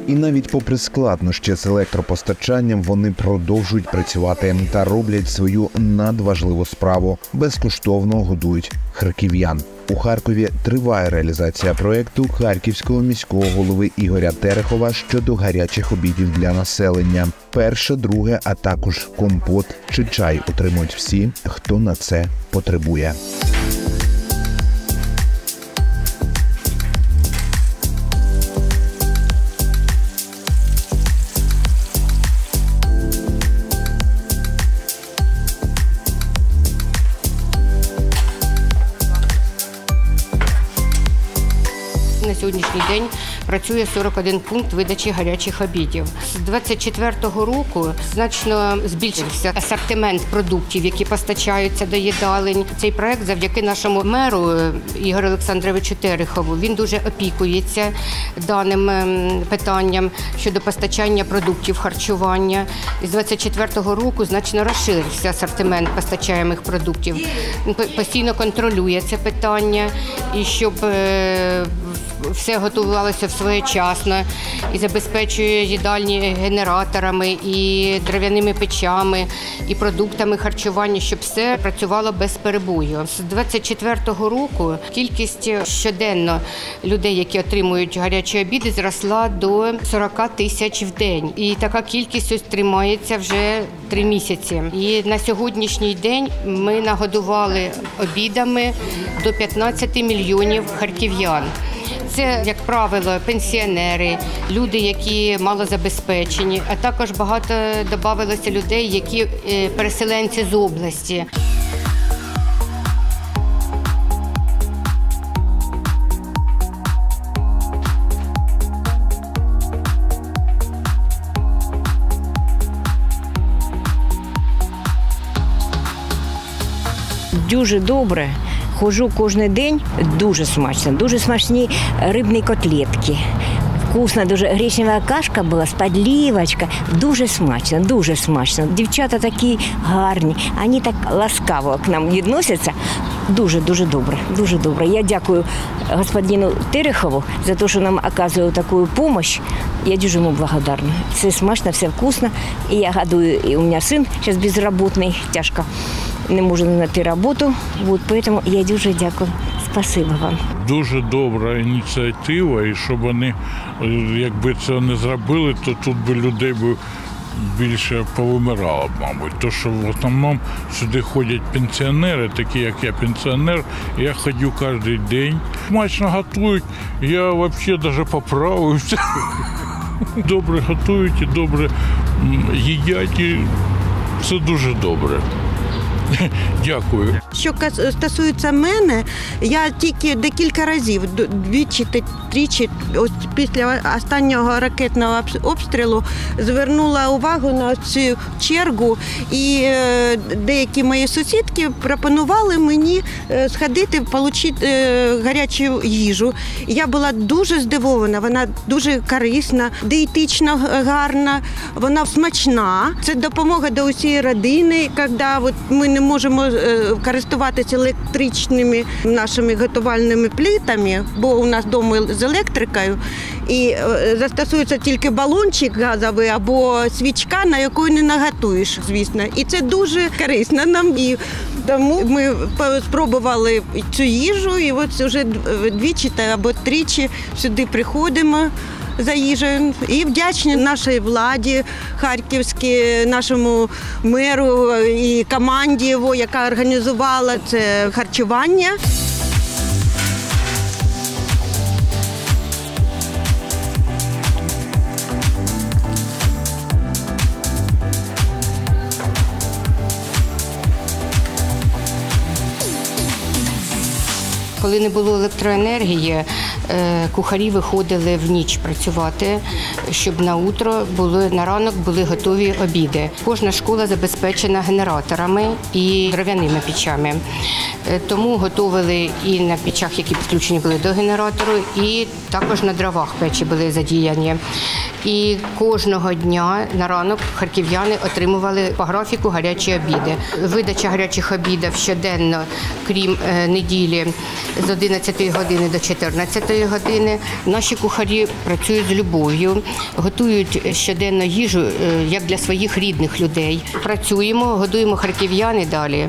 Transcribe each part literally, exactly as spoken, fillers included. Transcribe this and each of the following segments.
І навіть попри складнощі з електропостачанням, вони продовжують працювати та роблять свою надважливу справу – безкоштовно годують харків'ян. У Харкові триває реалізація проєкту харківського міського голови Ігоря Терехова щодо гарячих обідів для населення. Перше, друге, а також компот чи чай отримують всі, хто на це потребує. На сьогоднішній день працює сорок один пункт видачі гарячих обідів. З двадцять четвертого року значно збільшився асортимент продуктів, які постачаються до їдалень. Цей проект завдяки нашому меру Ігорю Олександровичу Терехову. Він дуже опікується даним питанням щодо постачання продуктів харчування. З двадцять четвертого року значно розширився асортимент постачаємих продуктів. Він постійно контролює це питання, і щоб все готувалося своєчасно і забезпечує їдальні генераторами, і дерев'яними печами, і продуктами харчування, щоб все працювало без перебою. З двадцять четвертого року кількість щоденно людей, які отримують гарячі обіди, зросла до сорок тисяч в день. І така кількість ось тримається вже три місяці. І на сьогоднішній день ми нагодували обідами до п'ятнадцяти мільйонів харків'ян. Це, як правило, пенсіонери, люди, які малозабезпечені, а також багато додавалося людей, які переселенці з області. Дуже добре. Ходжу кожен день, дуже смачно, дуже смачні рибні котлетки. Вкусна, дуже гречнева кашка була з підливочкою, дуже смачно, дуже смачно. Дівчата такі гарні, вони так ласкаво к нам відносяться. Дуже-дуже добре, дуже добре. Я дякую господину Терехову за те, що нам оказує таку допомогу. Я дуже йому благодарна. Все смачно, все вкусно. І я годую, і у мене син зараз безробітний, тяжко. Не можу знайти роботу, от, тому я дуже дякую. Спасибо вам. Дуже добра ініціатива, і щоб вони, якби це не зробили, то тут би людей би більше повимирало, мабуть. Тому що в основному сюди ходять пенсіонери, такі як я пенсіонер, і я ходжу кожен день. Смачно готують, я взагалі навіть поправився. Добре готують і добре їдять, і це дуже добре. Дякую. Що стосується мене, я тільки декілька разів, двічі, тричі, ось після останнього ракетного обстрілу звернула увагу на цю чергу, і деякі мої сусідки пропонували мені сходити, отримати гарячу їжу. Я була дуже здивована, вона дуже корисна, дієтично гарна, вона смачна. Це допомога до усієї родини, коли ми не можемо користуватися електричними нашими готувальними плитами, бо у нас вдома з електрикою, і застосується тільки балончик газовий або свічка, на яку не наготуєш, звісно. І це дуже корисно нам. І тому ми спробували цю їжу, і от вже двічі або тричі сюди приходимо за їжею. І вдячні нашій владі харківській, нашому меру і команді його, яка організувала це харчування. Коли не було електроенергії, кухарі виходили в ніч працювати, щоб на утро були, на ранок були готові обіди. Кожна школа забезпечена генераторами і дерев'яними печами. Тому готували і на печах, які підключені були до генератору, і також на дровах печі були задіяні. І кожного дня на ранок харків'яни отримували по графіку гарячі обіди. Видача гарячих обідів щоденно, крім неділі, з одинадцятої години до чотирнадцятої години. Наші кухарі працюють з любов'ю, готують щоденно їжу, як для своїх рідних людей. Працюємо, годуємо харків'ян і далі.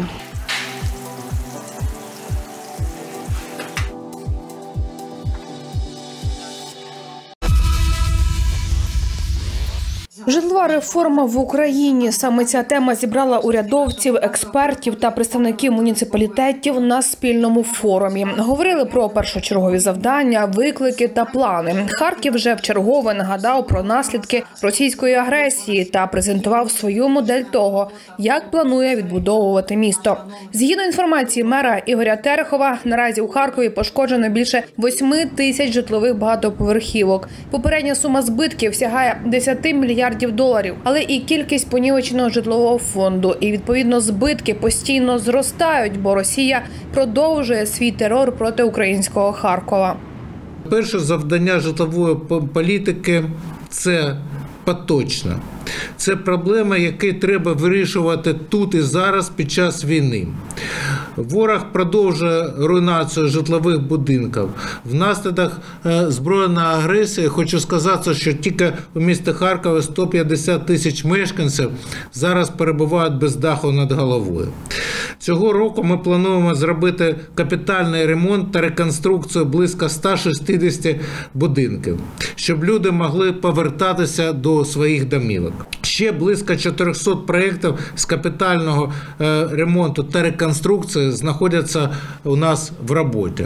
Житлова реформа в Україні. Саме ця тема зібрала урядовців, експертів та представників муніципалітетів на спільному форумі. Говорили про першочергові завдання, виклики та плани. Харків вже вчергове нагадав про наслідки російської агресії та презентував свою модель того, як планує відбудовувати місто. Згідно інформації мера Ігоря Терехова, наразі у Харкові пошкоджено більше восьми тисяч житлових багатоповерхівок. Попередня сума збитків сягає десяти мільярдів доларів. Але і кількість понівеченого житлового фонду, і, відповідно, збитки постійно зростають, бо Росія продовжує свій терор проти українського Харкова. Перше завдання житлової політики – це поточна. Це проблема, які треба вирішувати тут і зараз під час війни. Ворог продовжує руйнацію житлових будинків. Внаслідок збройної агресії, хочу сказати, що тільки у місті Харкові сто п'ятдесят тисяч мешканців зараз перебувають без даху над головою. Цього року ми плануємо зробити капітальний ремонт та реконструкцію близько ста шістдесяти будинків, щоб люди могли повертатися до своїх домівок. Ще близько чотирьохсот проєктів з капітального ремонту та реконструкції знаходяться у нас в роботі.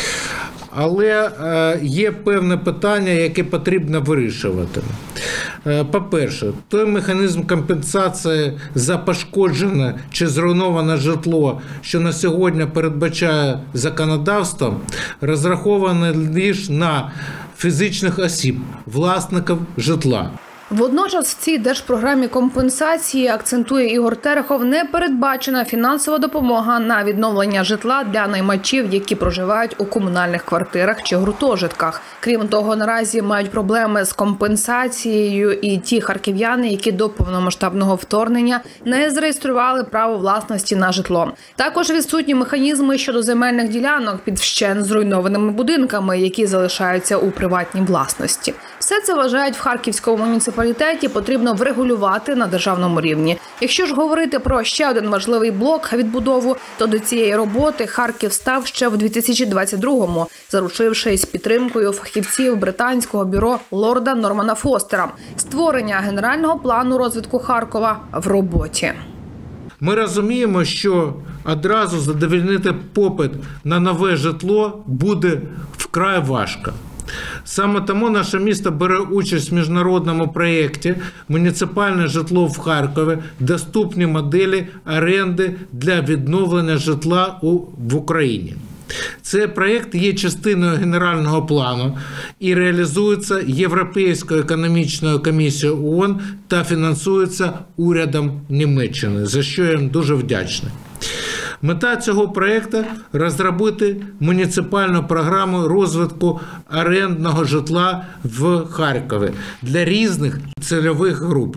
Але є певне питання, яке потрібно вирішувати. По-перше, той механізм компенсації за пошкоджене чи зруйноване житло, що на сьогодні передбачає законодавство, розрахований лише на фізичних осіб, власників житла. Водночас в цій держпрограмі компенсації, акцентує Ігор Терехов, не передбачена фінансова допомога на відновлення житла для наймачів, які проживають у комунальних квартирах чи гуртожитках. Крім того, наразі мають проблеми з компенсацією і ті харків'яни, які до повномасштабного вторгнення не зареєстрували право власності на житло. Також відсутні механізми щодо земельних ділянок під вщент зруйнованими будинками, які залишаються у приватній власності. Все це, вважають в Харківському муніципалітеті, потрібно врегулювати на державному рівні. Якщо ж говорити про ще один важливий блок – відбудову, то до цієї роботи Харків став ще в дві тисячі двадцять другому, заручившись підтримкою фахівців британського бюро лорда Нормана Фостера. Створення генерального плану розвитку Харкова в роботі. Ми розуміємо, що одразу задовольнити попит на нове житло буде вкрай важко. Саме тому наше місто бере участь в міжнародному проєкті «Муніципальне житло в Харкові. Доступні моделі оренди для відновлення житла у, в Україні». Цей проєкт є частиною генерального плану і реалізується Європейською економічною комісією ООН та фінансується урядом Німеччини, за що я їм дуже вдячний. Мета цього проєкту – розробити муніципальну програму розвитку орендного житла в Харкові для різних цільових груп.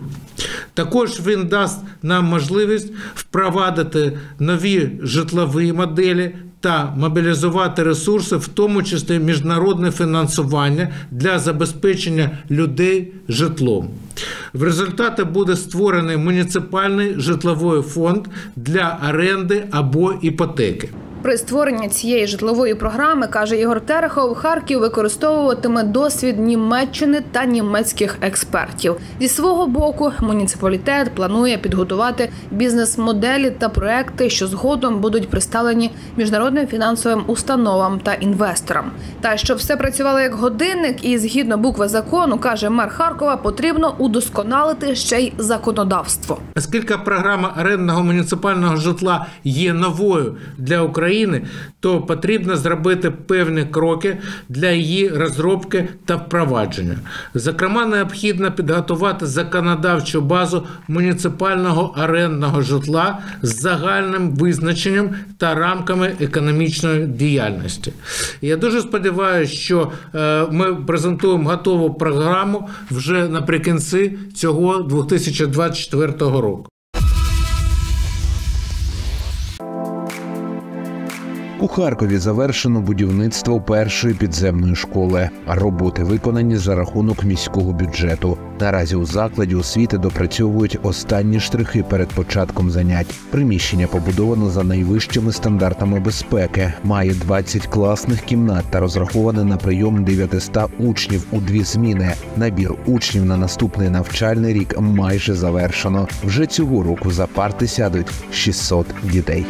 Також він дасть нам можливість впровадити нові житлові моделі та мобілізувати ресурси, в тому числі міжнародне фінансування для забезпечення людей житлом. В результаті буде створений муніципальний житловий фонд для оренди або іпотеки. При створенні цієї житлової програми, каже Ігор Терехов, Харків використовуватиме досвід Німеччини та німецьких експертів. Зі свого боку, муніципалітет планує підготувати бізнес-моделі та проекти, що згодом будуть представлені міжнародним фінансовим установам та інвесторам. Та щоб все працювало як годинник і згідно букви закону, каже мер Харкова, потрібно удосконалити ще й законодавство. Оскільки програма орендного муніципального житла є новою для України, то потрібно зробити певні кроки для її розробки та впровадження. Зокрема, необхідно підготувати законодавчу базу муніципального орендного житла з загальним визначенням та рамками економічної діяльності. Я дуже сподіваюся, що ми презентуємо готову програму вже наприкінці цього дві тисячі двадцять четвертого року. У Харкові завершено будівництво першої підземної школи. Роботи виконані за рахунок міського бюджету. Наразі у закладі освіти допрацьовують останні штрихи перед початком занять. Приміщення побудовано за найвищими стандартами безпеки. Має двадцять класних кімнат та розраховане на прийом дев'ятсот учнів у дві зміни. Набір учнів на наступний навчальний рік майже завершено. Вже цього року за парти сядуть шістсот дітей.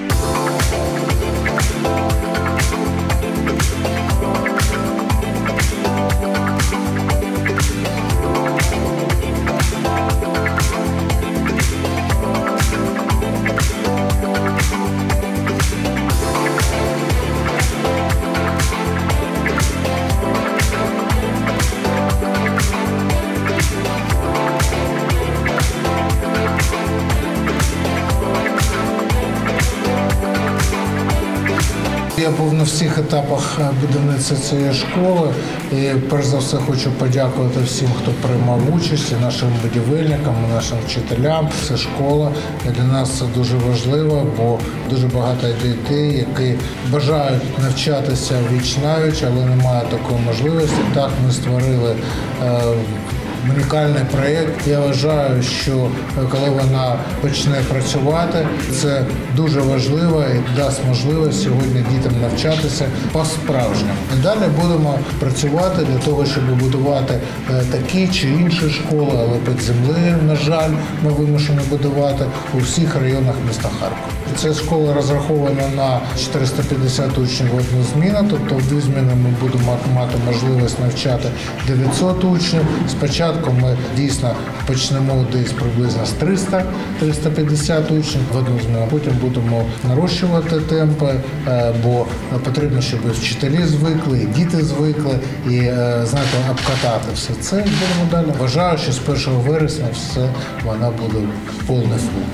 Я був на всіх етапах будівництва цієї школи і перш за все хочу подякувати всім, хто приймав участь, і нашим будівельникам, і нашим вчителям. Це школа для нас це дуже важливо, бо дуже багато дітей, які бажають навчатися віч-навіч, але немає такої можливості. Так ми створили е, унікальний проєкт. Я вважаю, що коли вона почне працювати, це дуже важливо і дасть можливість сьогодні дітям навчатися по-справжньому. І далі будемо працювати для того, щоб будувати такі чи інші школи, але під землею, на жаль, ми вимушені будувати у всіх районах міста Харкова. Ця школа розрахована на чотириста п'ятдесят учнів в одну зміну, тобто в дві зміни ми будемо мати можливість навчати дев'ятсот учнів. Спочатку ми дійсно почнемо десь приблизно з триста - триста п'ятдесят учнів в одну зміну. Потім будемо нарощувати темпи, бо потрібно, щоб вчителі звикли, і діти звикли, і, знаєте, обкатати все це. Будемо далі. Вважаю, що з першого вересня все вона буде повний флюк.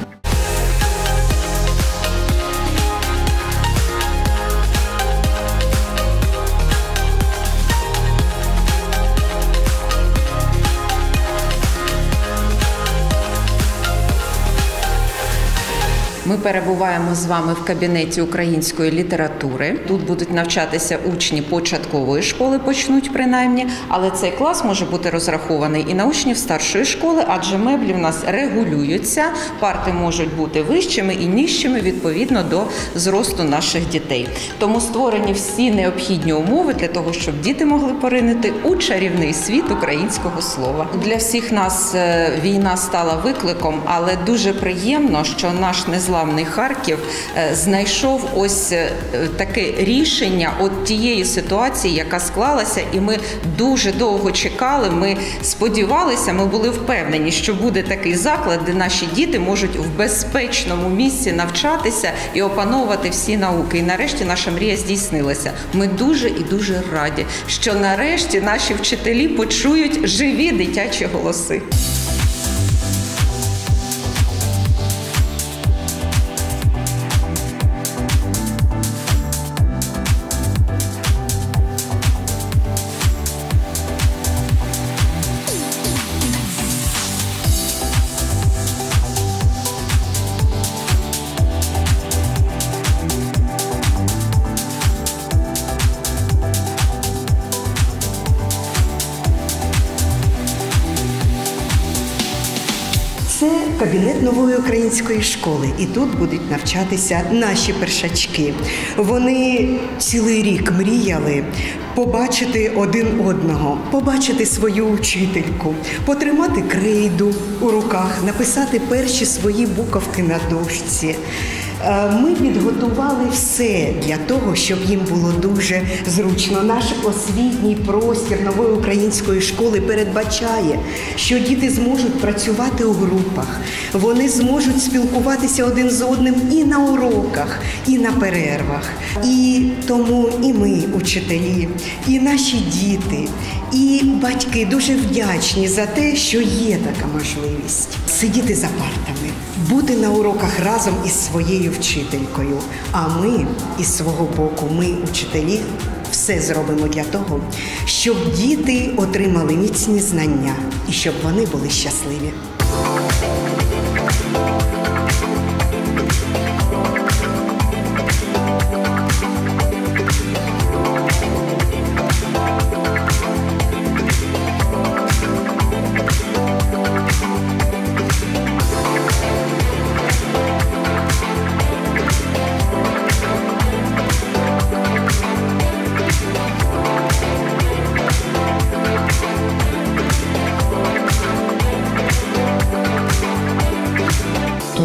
Ми перебуваємо з вами в кабінеті української літератури. Тут будуть навчатися учні початкової школи, почнуть принаймні, але цей клас може бути розрахований і на учнів старшої школи, адже меблі в нас регулюються, парти можуть бути вищими і нижчими відповідно до зросту наших дітей. Тому створені всі необхідні умови для того, щоб діти могли поринити у чарівний світ українського слова. Для всіх нас війна стала викликом, але дуже приємно, що наш незламний Харків знайшов ось таке рішення от тієї ситуації, яка склалася, і ми дуже довго чекали, ми сподівалися, ми були впевнені, що буде такий заклад, де наші діти можуть в безпечному місці навчатися і опановувати всі науки. І нарешті наша мрія здійснилася. Ми дуже і дуже раді, що нарешті наші вчителі почують живі дитячі голоси. Це кабінет нової української школи, і тут будуть навчатися наші першачки. Вони цілий рік мріяли побачити один одного, побачити свою учительку, потримати крейду у руках, написати перші свої буковки на дошці. Ми підготували все для того, щоб їм було дуже зручно. Наш освітній простір нової української школи передбачає, що діти зможуть працювати у групах, вони зможуть спілкуватися один з одним і на уроках, і на перервах. І тому і ми, учителі, і наші діти, і батьки дуже вдячні за те, що є така можливість сидіти за партами, бути на уроках разом із своєю вчителькою. А ми, із свого боку, ми, учителі, все зробимо для того, щоб діти отримали міцні знання і щоб вони були щасливі.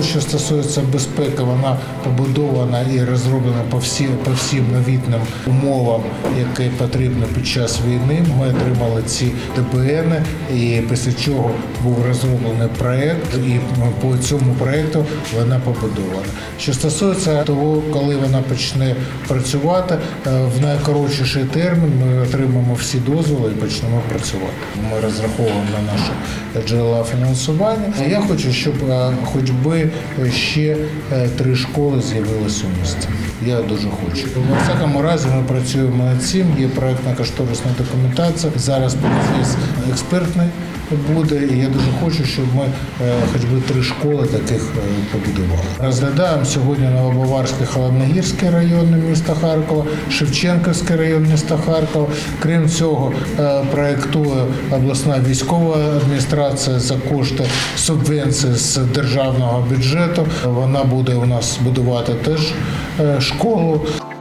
що стосується безпеки, вона побудована і розроблена по всім, по всім новітнім умовам, які потрібні під час війни. Ми отримали ці Д Б Н, і після чого був розроблений проєкт, і по цьому проєкту вона побудована. Що стосується того, коли вона почне працювати, в найкоротший термін ми отримаємо всі дозволи і почнемо працювати. Ми розраховуємо на наші джерела фінансування. Я хочу, щоб хоч би ще три школи з'явилися у місті. Я дуже хочу. В всякому разі ми працюємо над цим, є проєктно-кошторисна документація, зараз процес експертний буде, і я дуже хочу, щоб ми хоч би три школи таких побудували. Розглядаємо сьогодні Новобаварський, Холодногірський район міста Харкова, Шевченківський район міста Харкова. Крім цього, проєктує обласна військова адміністрація за кошти субвенції з державного бюджету. Вона буде у нас будувати теж школу.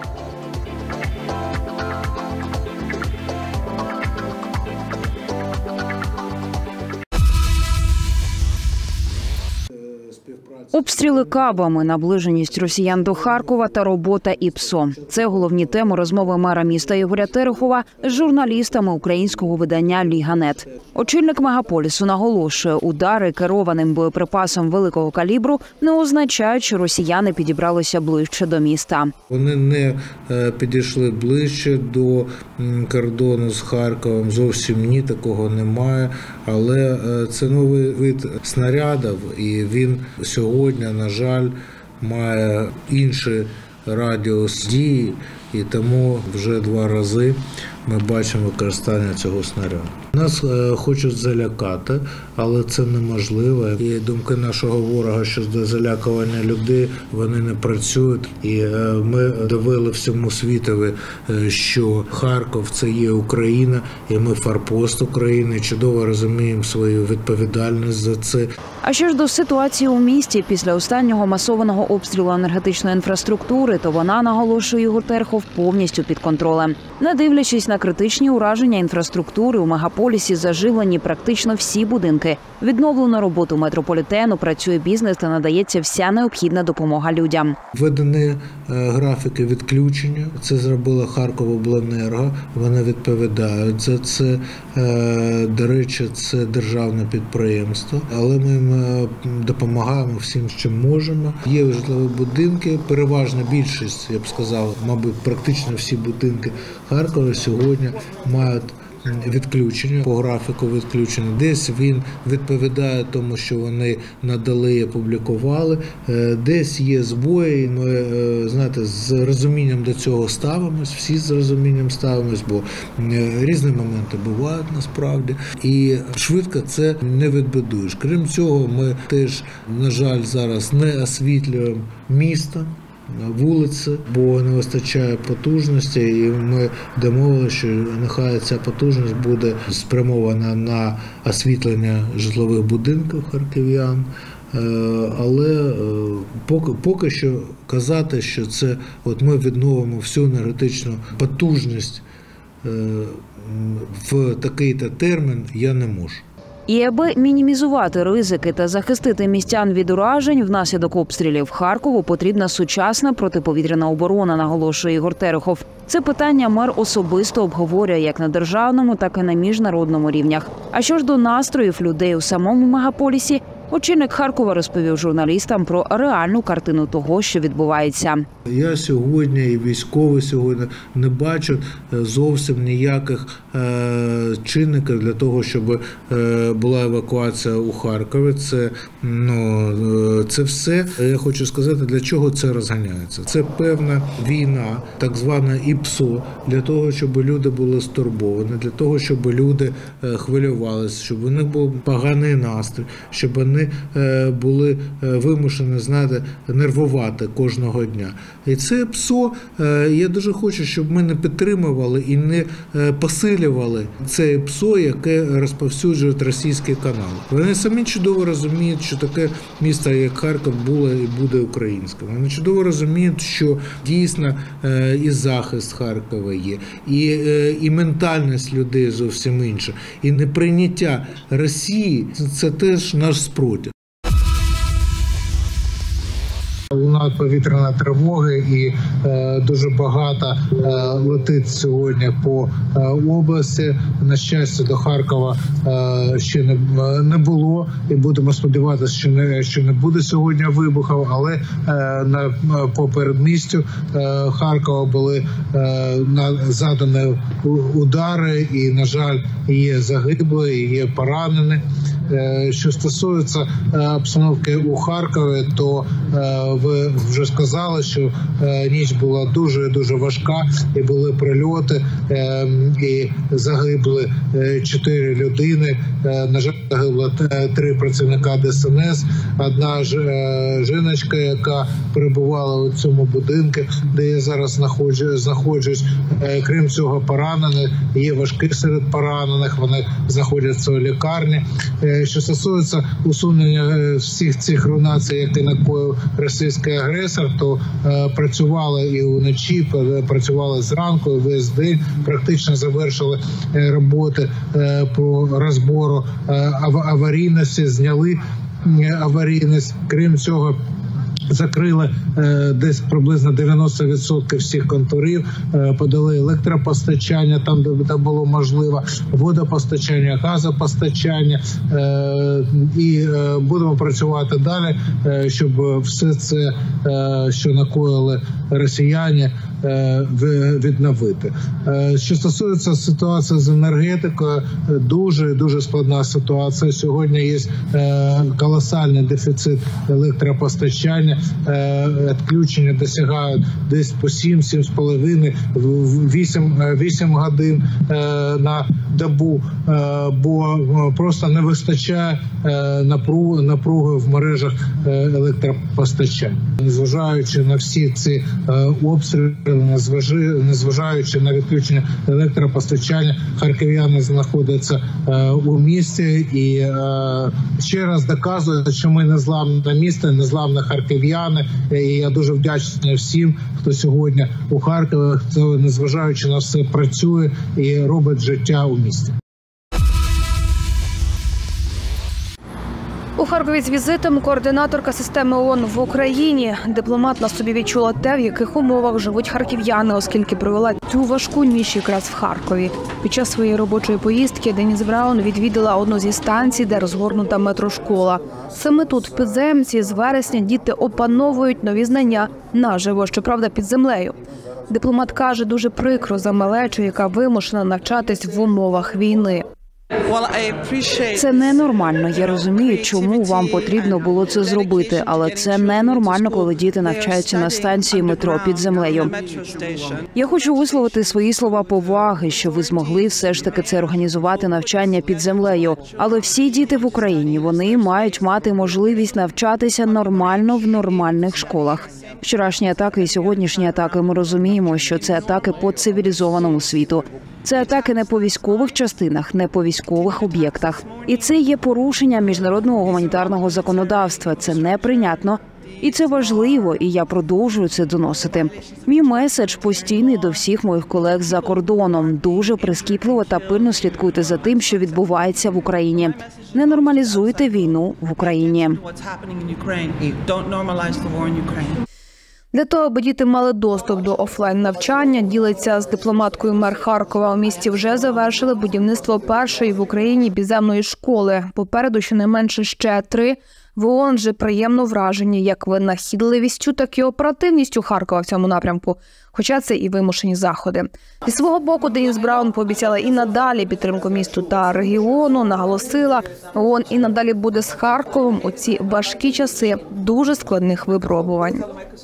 Обстріли кабами, наближеність росіян до Харкова та робота І П С О – це головні теми розмови мера міста Ігоря Терехова з журналістами українського видання «Ліга.Нет». Очільник мегаполісу наголошує, удари керованим боєприпасом великого калібру не означають, що росіяни підібралися ближче до міста. Вони не підійшли ближче до кордону з Харковом, зовсім ні, такого немає, але це новий вид снарядів, і він сьогодні, на жаль, має інший радіус дії, і тому вже два рази ми бачимо використання цього снаряду. Нас хочуть залякати, але це неможливо. І думки нашого ворога щодо залякування людей, вони не працюють. І ми довели всьому світові, що Харків – це є Україна, і ми форпост України, чудово розуміємо свою відповідальність за це. А що ж до ситуації у місті після останнього масованого обстрілу енергетичної інфраструктури, то вона, наголошує Ігор Терехов, повністю під контролем. Не дивлячись на критичні ураження інфраструктури, у мегаполісі заживлені практично всі будинки. Відновлено роботу метрополітену, працює бізнес та надається вся необхідна допомога людям. Введені графіки відключення. Це зробила Харковобленерго. Вони відповідають за це. До речі, це державне підприємство. Але ми їм допомагаємо всім, чим можемо. Є житлові будинки, переважна більшість, я б сказав, мабуть, практично всі будинки Харкова сьогодні мають відключення, по графіку відключення. Десь він відповідає тому, що вони надали і опублікували. Десь є збої, ми, знаєте, з розумінням до цього ставимось, всі з розумінням ставимось, бо різні моменти бувають насправді. І швидко це не відбудуєш. Крім цього, ми теж, на жаль, зараз не освітлюємо місто, вулиці, бо не вистачає потужності, і ми домовилися, що нехай ця потужність буде спрямована на освітлення житлових будинків харків'ян. Але поки, поки що казати, що це от ми відновимо всю енергетичну потужність в такий-то термін, я не можу. І аби мінімізувати ризики та захистити містян від уражень внаслідок обстрілів, Харкову потрібна сучасна протиповітряна оборона, наголошує Ігор Терехов. Це питання мер особисто обговорює як на державному, так і на міжнародному рівнях. А що ж до настроїв людей у самому мегаполісі, очільник Харкова розповів журналістам про реальну картину того, що відбувається. Я сьогодні і військовий сьогодні не бачу зовсім ніяких е, чинників для того, щоб е, була евакуація у Харкові. Це, ну, це все. Я хочу сказати, для чого це розганяється. Це певна війна, так звана І П С О, для того, щоб люди були стурбовані, для того, щоб люди е, хвилювалися, щоб у них був поганий настрій, щоб вони е, були е, вимушені, знаєте, нервувати кожного дня. І це І П С О, я дуже хочу, щоб ми не підтримували і не посилювали це І П С О, яке розповсюджують російські канали. Вони самі чудово розуміють, що таке місто, як Харків, було і буде українським. Вони чудово розуміють, що дійсно і захист Харкова є, і, і ментальність людей зовсім інша. І неприйняття Росії – це теж наш спротив. багато повітряної тривоги і е, дуже багато е, летить сьогодні по е, області. На щастя, до Харкова е, ще не, не було, і будемо сподіватися, що не, що не буде сьогодні вибухів, але е, на, по передмістю е, Харкова були е, на, задані удари і, на жаль, є загиблі, є поранені. Що стосується обстановки у Харкові, то ви вже сказали, що ніч була дуже-дуже важка, і були прильоти, і загибли чотири людини. На жаль, загибло три працівника Де Ес Ен Ес, одна жіночка, яка перебувала у цьому будинку, де я зараз знаходжусь. Крім цього, поранені, є важкі серед поранених, вони знаходяться у лікарні. Що стосується усунення всіх цих руйнацій, які накоїв російський агресор, то е, працювали і вночі, працювали зранку, і весь день, практично завершили е, роботи е, по розбору е, аварійності, зняли е, аварійність. Крім цього, закрили е, десь приблизно дев'яносто відсотків всіх контурів, е, подали електропостачання там, де, де було можливо, водопостачання, газопостачання, е, і е, будемо працювати далі, е, щоб все це, е, що накоїли росіяни, е, відновити. Е, що стосується ситуації з енергетикою, дуже дуже складна ситуація. Сьогодні є е, колосальний дефіцит електропостачання. Відключення досягають десь по сім-сім з половиною, вісім годин на добу, бо просто не вистачає напруги, напруги в мережах електропостачання. Незважаючи на всі ці обстріли, незважаючи на відключення електропостачання, харків'яни знаходяться у місті і ще раз доказують, що ми незламне місто, незламне харків'яни. І я дуже вдячний всім, хто сьогодні у Харкові, хто, незважаючи на все, працює і робить життя у місті. У Харкові з візитом координаторка системи ООН в Україні. Дипломат на собі відчула те, в яких умовах живуть харків'яни, оскільки провела цю важку ніч якраз в Харкові. Під час своєї робочої поїздки Деніс Браун відвідала одну зі станцій, де розгорнута метрошкола. Саме тут, в підземці, з вересня діти опановують нові знання наживо, щоправда, під землею. Дипломат каже, дуже прикро за малечу, яка вимушена навчатись в умовах війни. Це ненормально. Я розумію, чому вам потрібно було це зробити, але це ненормально, коли діти навчаються на станції метро під землею. Я хочу висловити свої слова поваги, що ви змогли все ж таки це організувати навчання під землею. Але всі діти в Україні, вони мають мати можливість навчатися нормально в нормальних школах. Вчорашні атаки і сьогоднішні атаки, ми розуміємо, що це атаки по цивілізованому світу. Це атаки не по військових частинах, не по військових об'єктах. І це є порушення міжнародного гуманітарного законодавства. Це неприйнятно. І це важливо, і я продовжую це доносити. Мій меседж постійний до всіх моїх колег за кордоном. Дуже прискіпливо та пильно слідкуйте за тим, що відбувається в Україні. Не нормалізуйте війну в Україні. Для того, аби діти мали доступ до офлайн-навчання, ділиться з дипломаткою мер Харкова. У місті вже завершили будівництво першої в Україні підземної школи. Попереду щонайменше ще три. В ООН же приємно вражені як винахідливістю, так і оперативністю Харкова в цьому напрямку. Хоча це і вимушені заходи. Зі свого боку Деніс Браун пообіцяла і надалі підтримку місту та регіону, наголосила, ООН і надалі буде з Харковом у ці важкі часи дуже складних випробувань.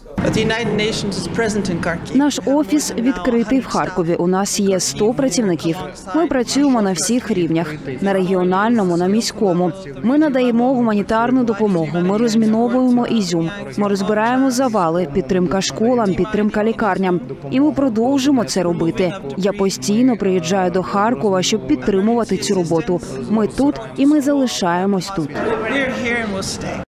Наш офіс відкритий в Харкові. У нас є сто працівників. Ми працюємо на всіх рівнях – на регіональному, на міському. Ми надаємо гуманітарну допомогу, ми розміновуємо Ізюм, ми розбираємо завали, підтримка школам, підтримка лікарням. І ми продовжимо це робити. Я постійно приїжджаю до Харкова, щоб підтримувати цю роботу. Ми тут і ми залишаємось тут.